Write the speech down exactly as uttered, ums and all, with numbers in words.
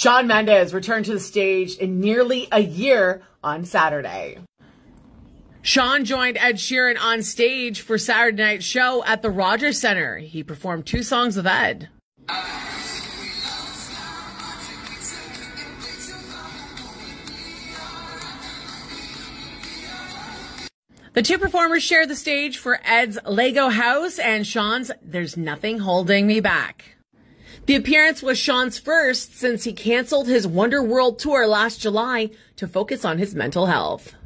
Shawn Mendes returned to the stage in nearly a year on Saturday. Shawn joined Ed Sheeran on stage for Saturday night's show at the Rogers Centre. He performed two songs with Ed. The two performers shared the stage for Ed's Lego House and Shawn's There's Nothing Holding Me Back. The appearance was Shawn's first since he canceled his Wonder World tour last July to focus on his mental health.